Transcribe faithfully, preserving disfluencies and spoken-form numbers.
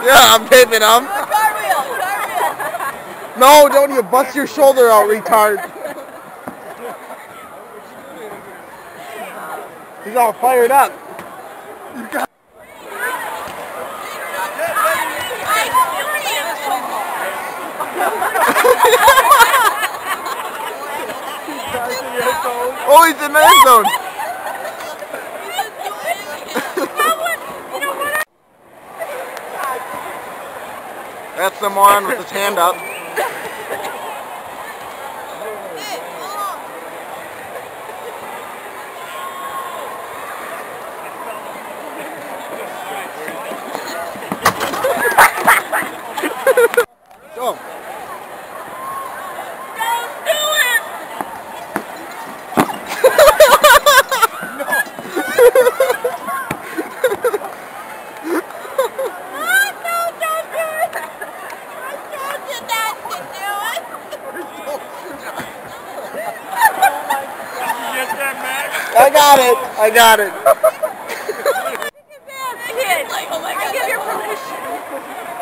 Yeah, I'm taping them. Cartwheel, cartwheel. No, don't you bust your shoulder out, retard. He's all fired up. You got Oh, he's in the end zone. That's the moron with his hand up. Go. I got it. I got it. Like, oh my God, I give your permission.